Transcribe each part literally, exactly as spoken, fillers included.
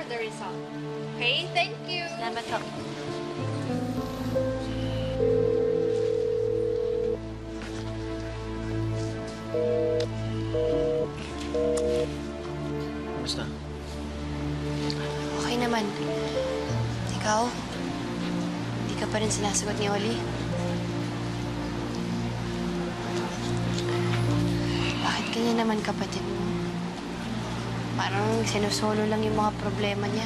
for the result. Okay? Thank you. Salamat po. Kumusta? Okay naman. Ikaw? Hindi ka pa rin sinasagot ni Oli? Bakit kanya naman kapatid mo? Parang sinusolo lang yung mga problema niya.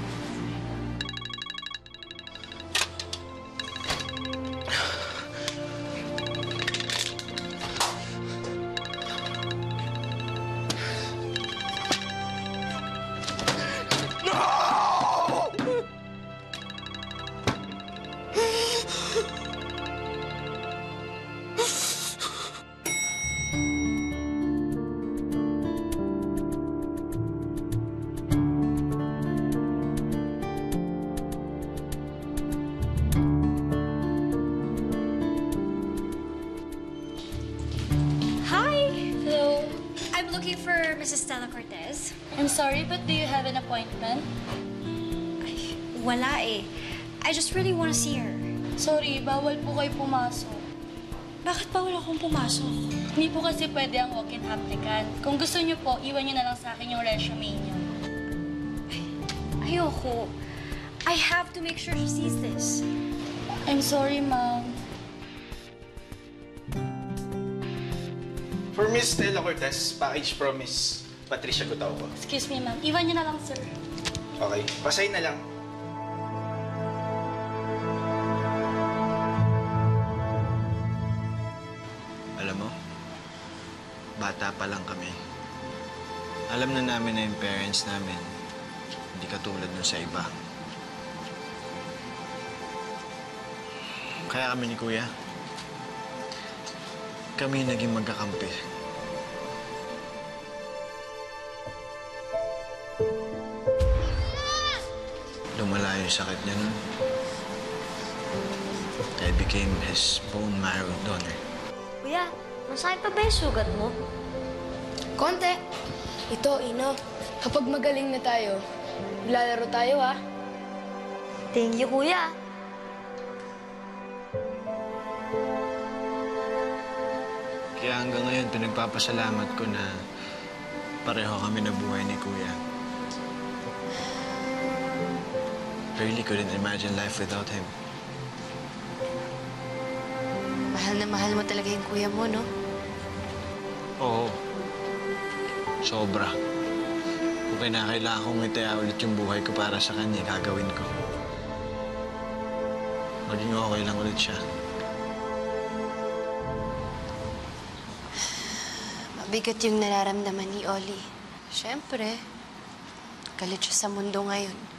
I'm sorry, but do you have an appointment? Ay, wala eh. I just really want to see her. Sorry, bawal po kayo pumasok. Bakit bawal akong pumasok? Hindi po kasi pwede ang walk-in applicant. Kung gusto niyo po, iwan niyo na lang sa akin yung resume niyo. Ay, ayoko. I have to make sure she sees this. I'm sorry, ma'am. For Miss Stella Cortez, package from Miss Patricia Gutauco. Excuse me, ma'am. Iwan niyo na lang, sir. Okay, pasay na lang. Alam mo, bata pa lang kami. Alam na namin na yung parents namin, hindi katulad nun sa iba. Kaya kami ni Kuya, kami naging magkakampi. Lumala yung sakit niya nun. I became his bone marrow donor. Kuya, masakit pa ba yung sugat mo? Konti. Ito, Ino. Kapag magaling na tayo, maglalaro tayo, ha? Thank you, Kuya. Kaya hanggang ngayon, pinagpapasalamat ko na pareho kami nabuhay ni Kuya. I really couldn't imagine life without him. Mahal na mahal mo talaga yung kuya mo, no? Oo. Sobra. Kung kinakailangan kong itaya ulit yung buhay ko para sa kanya, gagawin ko. Maging okay lang ulit siya. Mabigat yung nararamdaman ni Oli. Siyempre, galit siya sa mundo ngayon.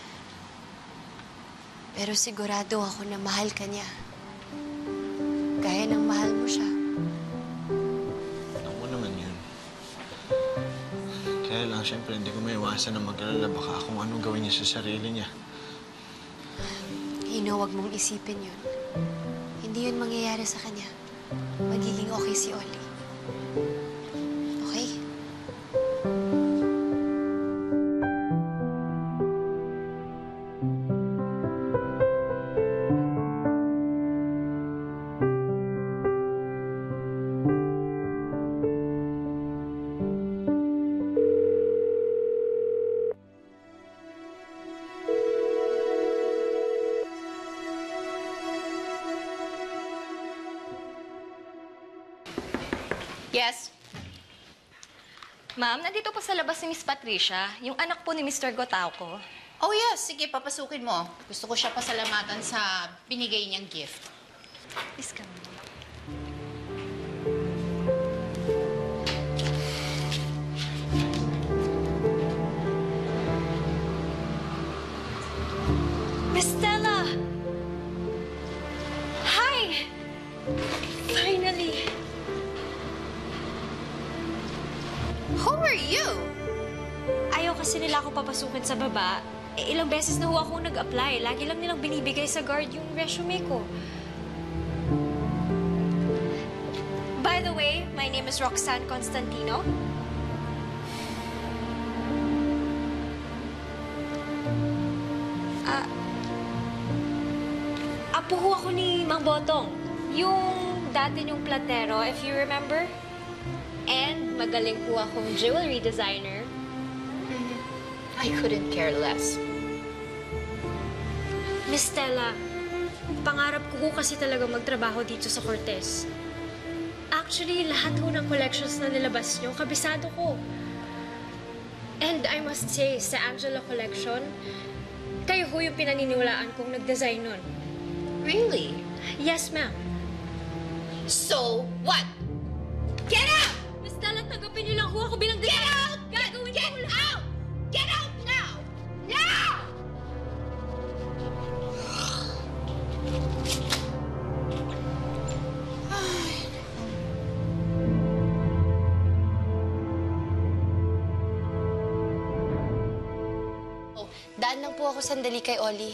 Pero sigurado ako na mahal ka niya. Gaya ng mahal mo siya. Ako naman yun. Kaya lang, siyempre, hindi ko maiwasan na mag-alala baka kung anong gawin niya sa sarili niya. Hino, huwag mong isipin yun. Hindi yun mangyayari sa kanya. Magiging okay si Oli. Okay? Yes. Ma'am, nandito po sa labas si Miss Patricia, yung anak po ni Mister Gutauco. Oh yes, sige, papasukin mo. Gusto ko siya pasalamatan sa binigay niyang gift. Please come. Miss Stella! Hi! Finally! Who are you? Ayaw kasi nila ako papasukin sa baba. Eh, ilang beses na ho akong nag-apply. Lagi lang nilang binibigay sa guard yung resume ko. By the way, my name is Roxanne Constantino. apo ho ako ni Mang Botong. Yung dati niyong platero, if you remember. And magaling po akong jewelry designer. I couldn't care less. Miss Stella, pangarap ko ho kasi talaga magtrabaho dito sa Cortez. Actually, lahat ho ng collections na nilabas niyo, kabisado ko. And I must say, sa Angela Collection, kayo ho yung pinaniniwalaan kong nag-design nun. Really? Yes, ma'am. So, what? Get out! Miss Stella, tanggapin niyo lang ho ako bilang Get designer. out! Gagawin Get ko out! Get out now! Now! Oh, daan lang po ako sandali kay Ollie.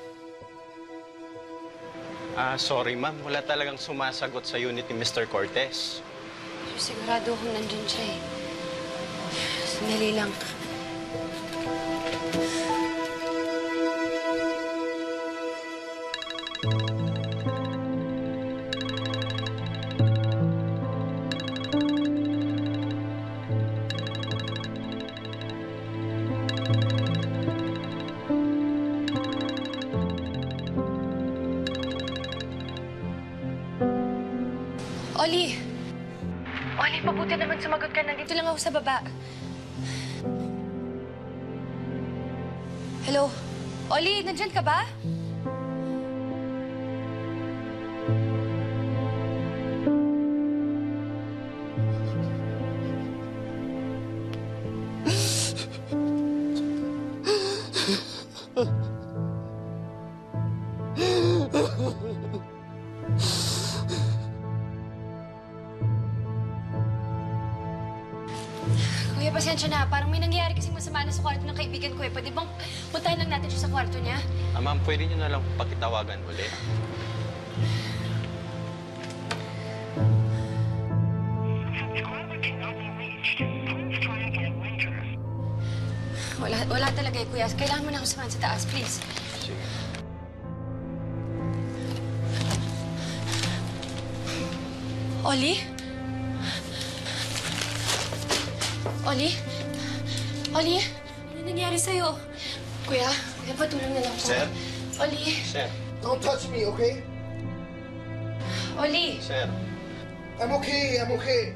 Ah, sorry ma'am. Wala talagang sumasagot sa unit ni Mister Cortez. Sigurado akong nandun siya eh. Sandali lang. Ollie! Ollie, mabuti naman sumagot ka. Nandito lang ako sa baba. Hello? Ollie, nandyan ka ba? Kuya, pasensya na. Parang may nangyayari kasing masama na sa kwarto ng kaibigan ko eh. Pwede bang puntahan lang natin siya sa kwarto niya? Ah, ma'am, pwede niyo na lang pakitawagan ulit. Wala, wala talaga eh, kuya. Kailangan mo na ako samahan sa taas, please. Sige. Ollie? Ollie? Ollie? Ano nangyari sa'yo? Kuya, kuya, patulong na lang po. Sir? Ollie? Sir? Don't touch me, okay? Ollie? Sir? I'm okay, I'm okay.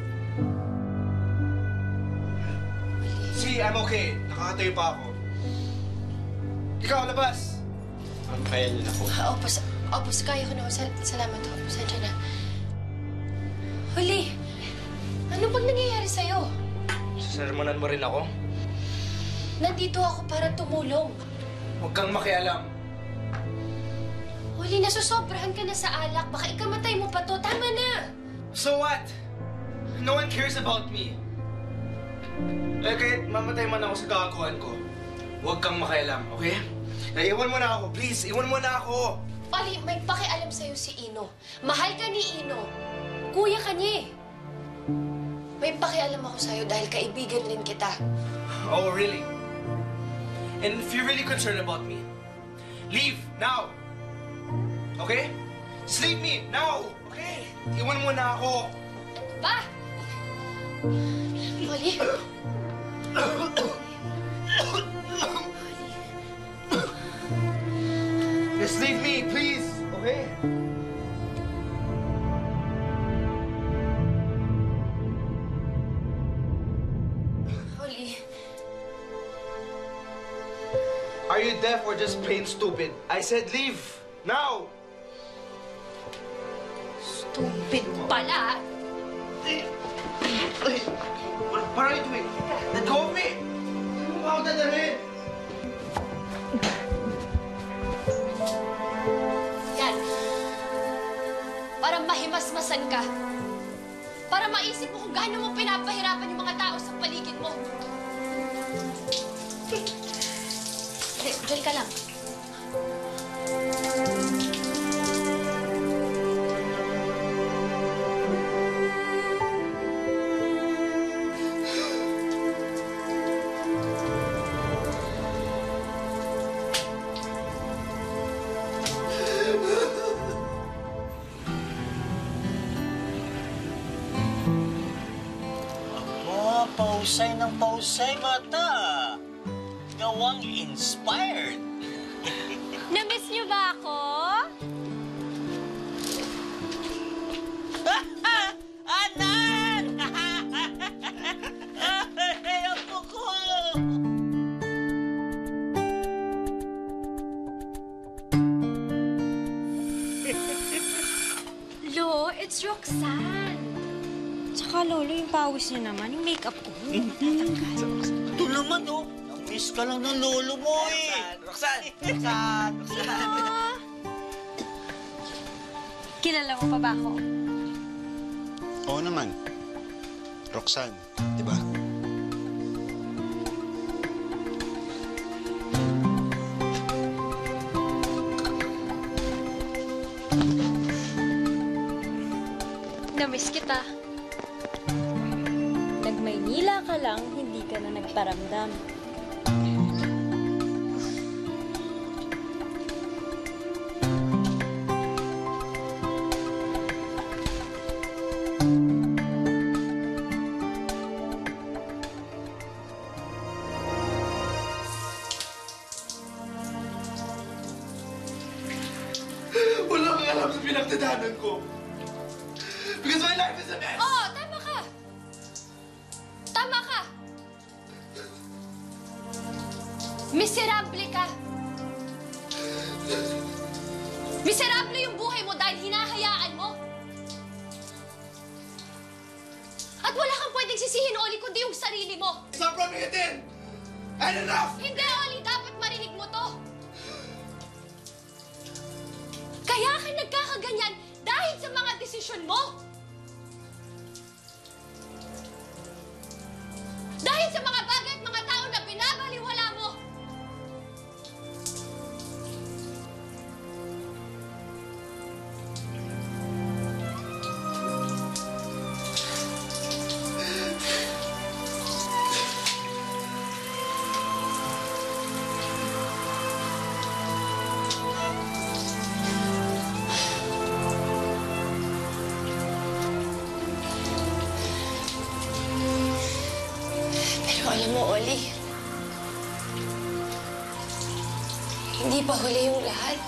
See, I'm okay. Nakakatayo pa ako. Ikaw, labas! Ma'am, kaya niyo na po. Ah, Opo, sa, opo, sa kaya ko na. Sal salamat ho. Pasensya na. Ollie, ano bang nangyayari sa'yo? Sasermonan mo rin ako? Nandito ako para tumulong. Huwag kang makialam. Ollie, nasusobrahan ka na sa alak. Baka ikamatay mo pa to. Tama na! So what? No one cares about me. Eh, kahit mamatay man ako sa gagawan ko, huwag kang makialam, okay? Eh, iwan mo na ako, please. Iwan mo na ako. Ollie, may pakialam sa'yo si Ino. Mahal ka ni Ino. Kuya ka niya eh. May pakialam ako sa'yo dahil kaibigan rin kita. Oh, really? And if you're really concerned about me, leave now. Okay? Just leave me now, okay? Iwan mo na ako. Ba? Ollie? Just leave me, please, okay? Ollie? Are you deaf or just plain stupid? I said leave, now! Stupid pala. Ay, what, what are you doing? Let go of me! Ano mo ako dadalhin? Yan. Para mahimasmasan ka. Para maisip mo kung gaano mo pinapahirapan yung mga tao sa paligid mo. Hindi, dyan ka lang. Pausay ng pausay, bata. Gawang inspired. Na-miss niyo ba ako? Anan! Ay, apo ko! Lo, it's Roxanne. Tsaka, Lolo, yung pawis niyo naman, yung makeup ko, Ito naman, oh. Namiss ka lang ng lolo mo, eh. Roxanne! Roxanne! Roxanne! Kilala mo pa ba ako? Oo naman. Roxanne, di ba? Na-miss kita. Nag-Maynila ka lang, hindi ka na nagparamdam. Wala kang alam sa pinagdadaanan ko. Because my life is a mess! Oo, tama ka! Tama ka! Miserable ka! Miserable yung buhay mo dahil hinahayaan mo! At wala kang pwedeng sisihin, Oli, kundi yung sarili mo! Stop rubbing it in! And enough! Hindi, Oli! Dapat marinig mo to! Kaya ka nagkakaganyan dahil sa mga desisyon mo! Dahil sa mga bagay at mga tao na binabaliwala mo! Pero alam mo, Oli, hindi pa huli yung lahat.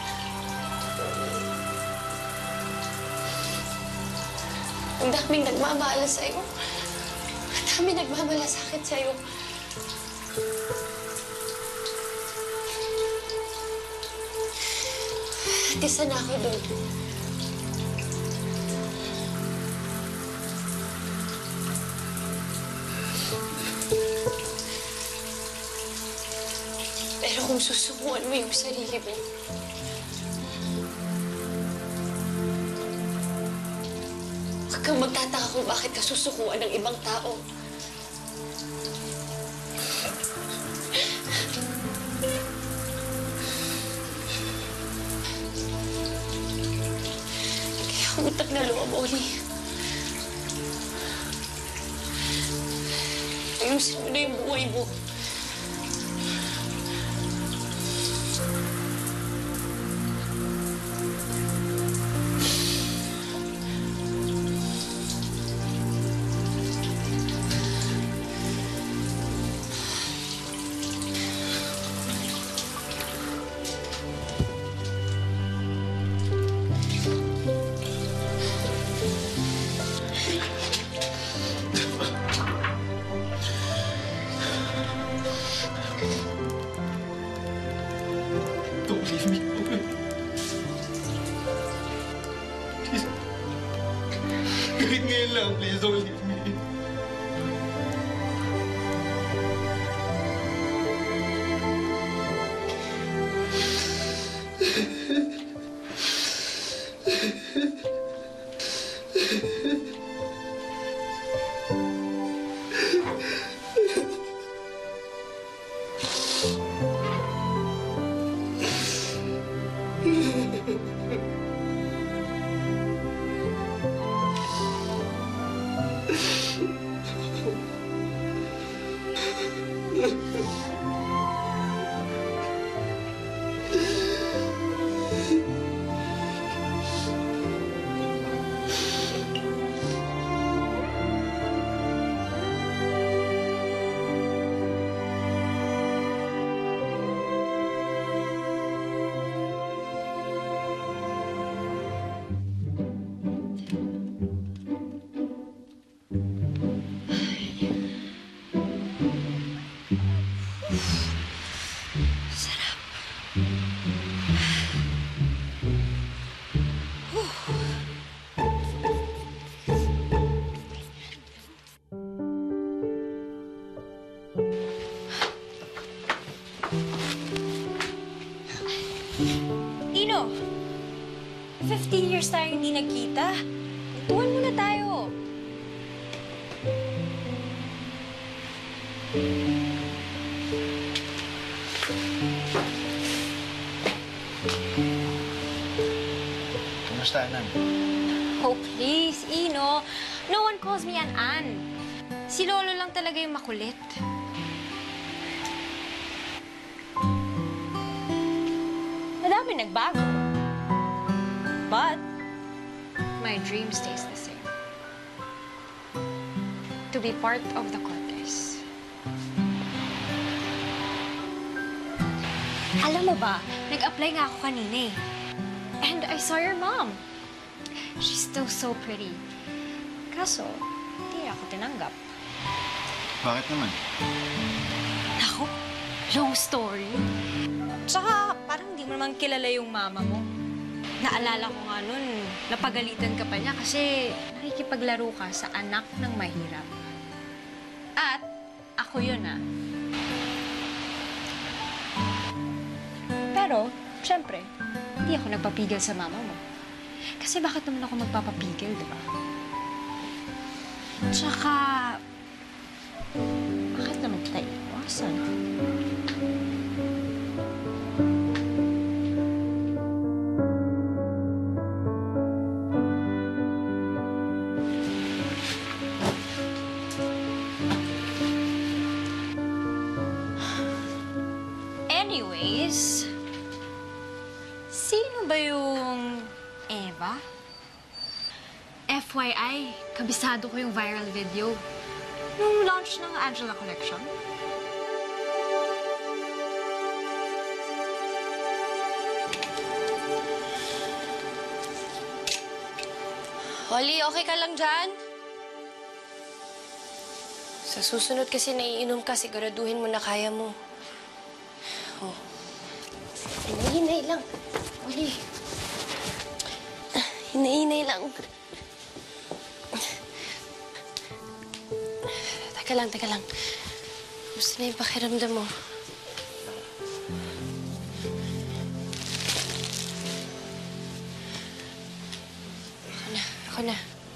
Ang daming nagmamahal sa'yo. Ang daming nagmamalasakit sa'yo. At isa na ako doon. Pero kung susukuan mo yung sarili mo, huwag kang magtataka kung bakit ka susukuan ng ibang tao. Kaya utak na loob, Oli. Ayusin mo na yung buhay mo. Don't leave me, okay? Please. Kahit ngayon lang, please don't leave me. Ino, fifteen years tayo hindi nagkita. Tuwan muna tayo. Kumusta, Anan? Oh, please, Ino. No one calls me an Ann. Si Lolo lang talaga yung makulit. Madami nagbago. But, my dream stays the same. To be part of the Cortes. Alam mo ba, nag-apply nga ako kanina eh. And I saw your mom. She's still so pretty. Kaso, hindi ako tinanggap. Bakit naman? Ako, long story. Tsaka, parang hindi mo naman kilala yung mama mo. Naalala ko nga nun, napagalitan ka pa niya kasi nakikipaglaro ka sa anak ng mahirap. At, ako yun ah. Pero, syempre, hindi ako nagpapigil sa mama mo. Kasi bakit naman ako magpapapigil, di ba? Tsaka, bakit naman kita iwasan? Anyways, sino ba yung Eva? F Y I, kabisado ko yung viral video. Nung launch ng Angela Collection. Holly, okay ka lang dyan? Sa susunod kasi naiinom ka, siguraduhin mo na kaya mo. Oh. Hinay-hinay lang. Holly. Hinay-hinay lang. Teka lang, teka lang. Gusto na yung pakiramdam mo. Ako na, ako na.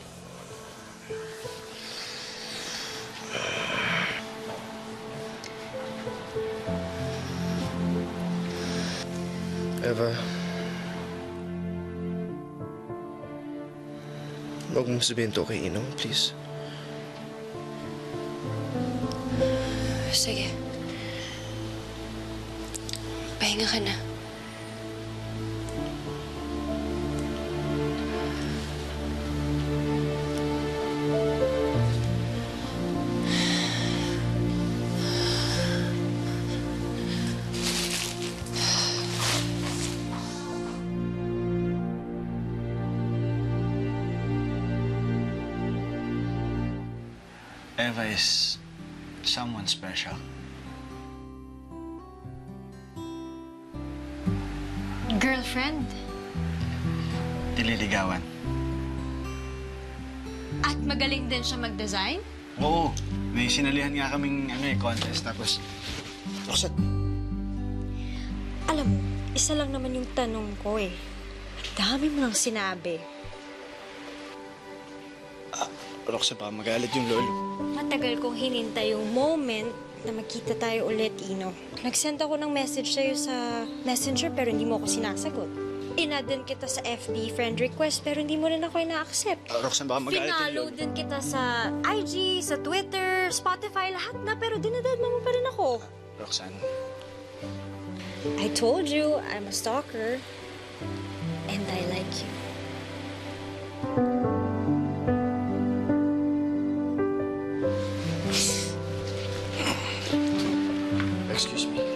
Eva. Huwag mong sabihin to kay Ino, please. Sige. Pahinga ka na. Eva is someone special. Girlfriend? Nililigawan. At magaling din siya mag-design? Oo. May sinalihan nga kaming ano, eh, contest. Tapos, Roxanne. Alam mo, isa lang naman yung tanong ko eh. Dami mo nang sinabi. Ah, Roxanne, baka magalit yung lolo. Matagal kong hinintay yung moment na magkita tayo ulit, Ino. Nag-send ako ng message sa'yo sa Messenger pero hindi mo ako sinasagot. Inad din kita sa F B friend request pero hindi mo rin ako ina-accept. Uh, Roxanne, baka magalit yung Finalo lolo. din kita sa I G, sa Twitter, Spotify, lahat na pero dinadadma mo pa rin ako. Roxanne. I told you, I'm a stalker. And I like you. Excuse me.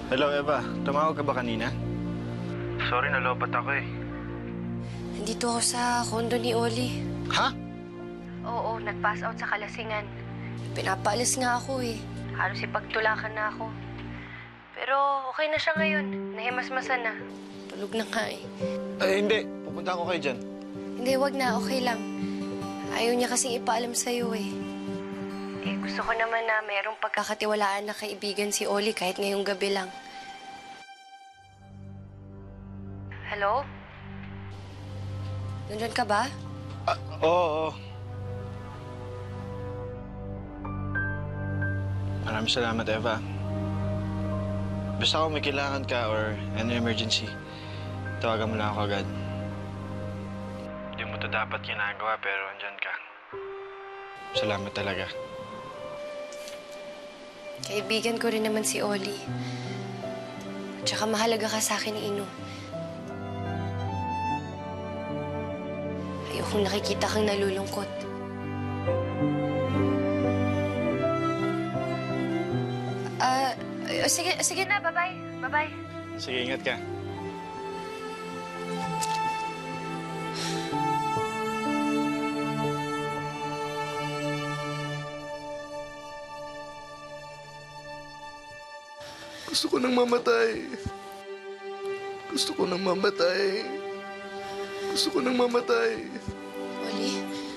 Hello, Eva. Tumawag ka ba kanina? Sorry, nalobat ako eh. Nandito ako sa condo ni Oli. Ha? Oo, nag-pass out sa kalasingan. Pinapaalis nga ako eh. Halos ipagtulakan na ako. Pero okay na siya ngayon. Nahimasmasan na. Tulog na nga eh. Eh, hindi. Pupunta ako kayo dyan. Hindi, wag na. Okay lang. Ayaw niya kasing ipaalam sa'yo eh. Eh, gusto ko naman na mayroong pagkakatiwalaan na kaibigan si Oli kahit ngayong gabi lang. Hello? Nandyan ka ba? Ah, oo, oo. Maraming salamat, Eva. Basta kung may kailangan ka or any emergency, tawagan mo lang ako agad. Hindi mo to dapat ginagawa pero andyan ka. Salamat talaga. Kaibigan ko rin naman si Oli. Tsaka mahalaga ka sa akin, Ino. Ayokong nakikita kang nalulungkot. Ah, uh, sige, sige na, bye-bye. Bye-bye. Sige, ingat ka. Gusto ko nang mamatay. Gusto ko nang mamatay. Gusto ko nang mamatay. Oli?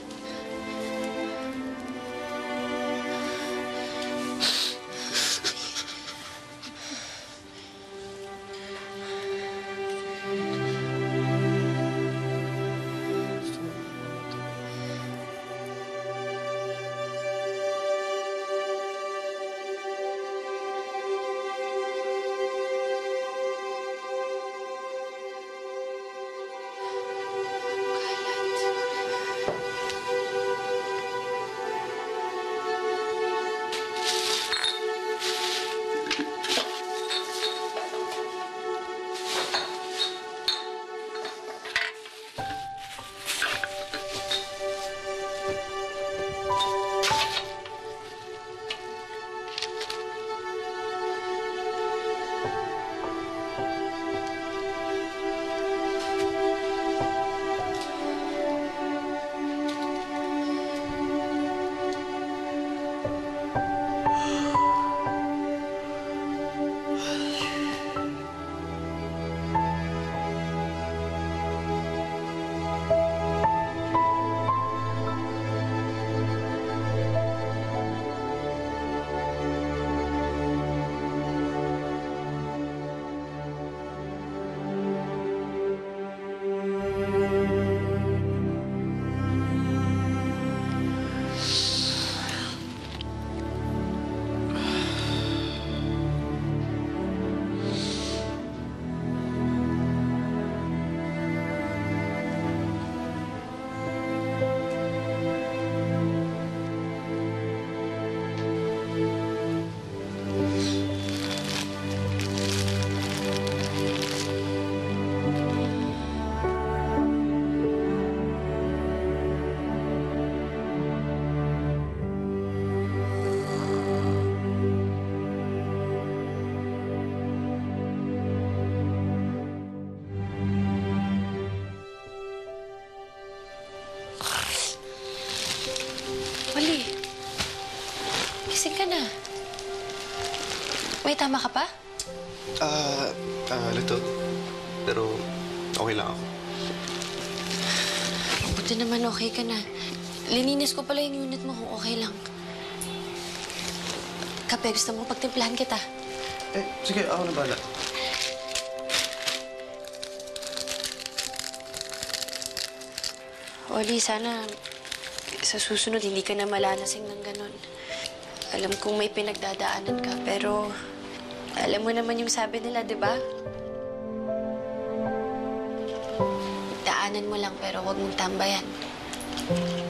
Oli, gising ka na. May tama ka pa? Ah, ah, lito. Pero okay lang ako. Buti naman okay ka na. Lininis ko pala yung unit mo kung okay lang. Kape, gusto mo pagtimplahan kita? Eh, sige, ako na bala. Oli, sana sa susunod hindi ka na malalasing ng ganon. Alam kong may pinagdadaanan ka, pero alam mo naman yung sabi nila, di ba? Daanan mo lang, pero huwag mong tambayan.